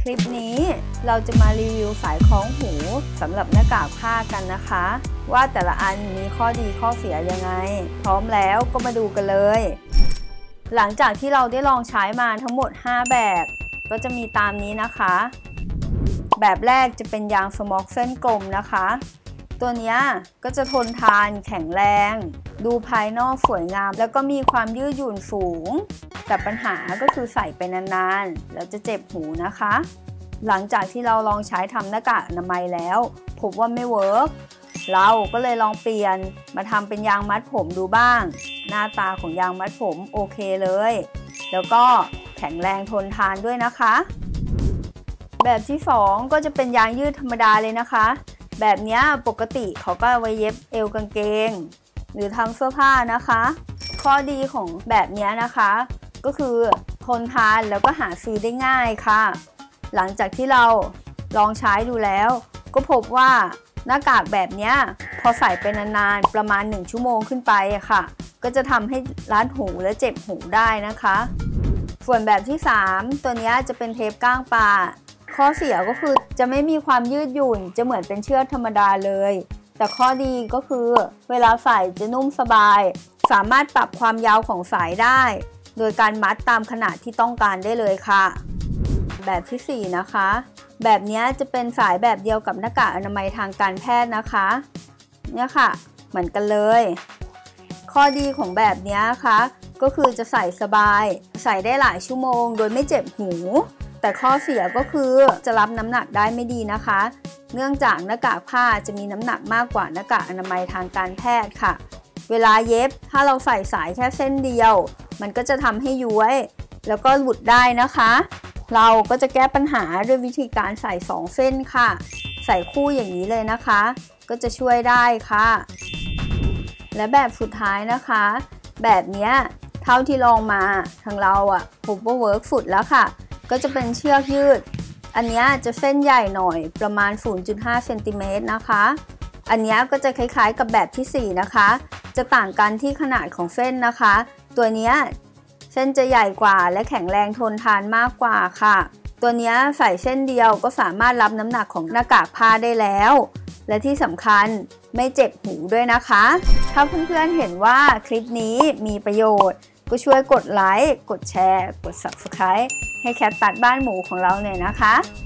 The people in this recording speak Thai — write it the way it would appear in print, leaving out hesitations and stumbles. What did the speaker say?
ลิปนี้เราจะมารีวิวสายคล้องหูสำหรับหน้ากากผ้ากันนะคะว่าแต่ละอันมีข้อดีข้อเสียยังไงพร้อมแล้วก็มาดูกันเลยหลังจากที่เราได้ลองใช้มาทั้งหมด5แบบก็จะมีตามนี้นะคะแบบแรกจะเป็นยางสม็อกเส้นกลมนะคะตัวนี้ก็จะทนทานแข็งแรงดูภายนอกสวยงามแล้วก็มีความยืดหยุ่นสูงแต่ปัญหาก็คือใส่ไปนานๆแล้วจะเจ็บหูนะคะหลังจากที่เราลองใช้ทำหน้ากากอนามัยแล้วพบว่าไม่เวิร์กเราก็เลยลองเปลี่ยนมาทำเป็นยางมัดผมดูบ้างหน้าตาของยางมัดผมโอเคเลยแล้วก็แข็งแรงทนทานด้วยนะคะแบบที่2ก็จะเป็นยางยืดธรรมดาเลยนะคะแบบนี้ปกติเขาก็เอาไว้เย็บเอวกางเกงหรือทำเสื้อผ้านะคะข้อดีของแบบนี้นะคะก็คือทนทานแล้วก็หาซื้อได้ง่ายค่ะหลังจากที่เราลองใช้ดูแล้วก็พบว่าหน้ากากแบบนี้พอใส่ไปนานๆประมาณ1ชั่วโมงขึ้นไปค่ะก็จะทำให้รัดหูและเจ็บหูได้นะคะส่วนแบบที่3ตัวนี้จะเป็นเทปก้างปลาข้อเสียก็คือจะไม่มีความยืดหยุ่นจะเหมือนเป็นเชือกธรรมดาเลยแต่ข้อดีก็คือเวลาใส่จะนุ่มสบายสามารถปรับความยาวของสายได้โดยการมัดตามขนาดที่ต้องการได้เลยค่ะแบบที่4นะคะแบบนี้จะเป็นสายแบบเดียวกับหน้ากากอนามัยทางการแพทย์นะคะเนี่ยค่ะเหมือนกันเลยข้อดีของแบบนี้นะคะก็คือจะใส่สบายใส่ได้หลายชั่วโมงโดยไม่เจ็บหูแต่ข้อเสียก็คือจะรับน้ำหนักได้ไม่ดีนะคะเนื่องจากหน้ากากผ้าจะมีน้ำหนักมากกว่าหน้ากากอนามัยทางการแพทย์ค่ะเวลาเย็บถ้าเราใส่สายแค่เส้นเดียวมันก็จะทำให้ย้วยแล้วก็หลุดได้นะคะเราก็จะแก้ปัญหาด้วยวิธีการใส่2เส้นค่ะใส่คู่อย่างนี้เลยนะคะก็จะช่วยได้ค่ะและแบบสุดท้ายนะคะแบบนี้เท่าที่ลองมาทางเราพบว่าเวิร์กสุดแล้วค่ะก็จะเป็นเชือกยืดอันนี้จะเส้นใหญ่หน่อยประมาณ 0.5 เซนติเมตรนะคะอันนี้ก็จะคล้ายๆกับแบบที่4นะคะจะต่างกันที่ขนาดของเส้นนะคะตัวนี้เส้นจะใหญ่กว่าและแข็งแรงทนทานมากกว่าค่ะตัวนี้ใส่เส้นเดียวก็สามารถรับน้ำหนักของหน้ากากผ้าได้แล้วและที่สำคัญไม่เจ็บหูด้วยนะคะถ้าเพื่อนๆเห็นว่าคลิปนี้มีประโยชน์ก็ช่วยกดไลค์กดแชร์กด Subscribe ให้แคทตัดบ้านหมูของเราหน่อยนะคะ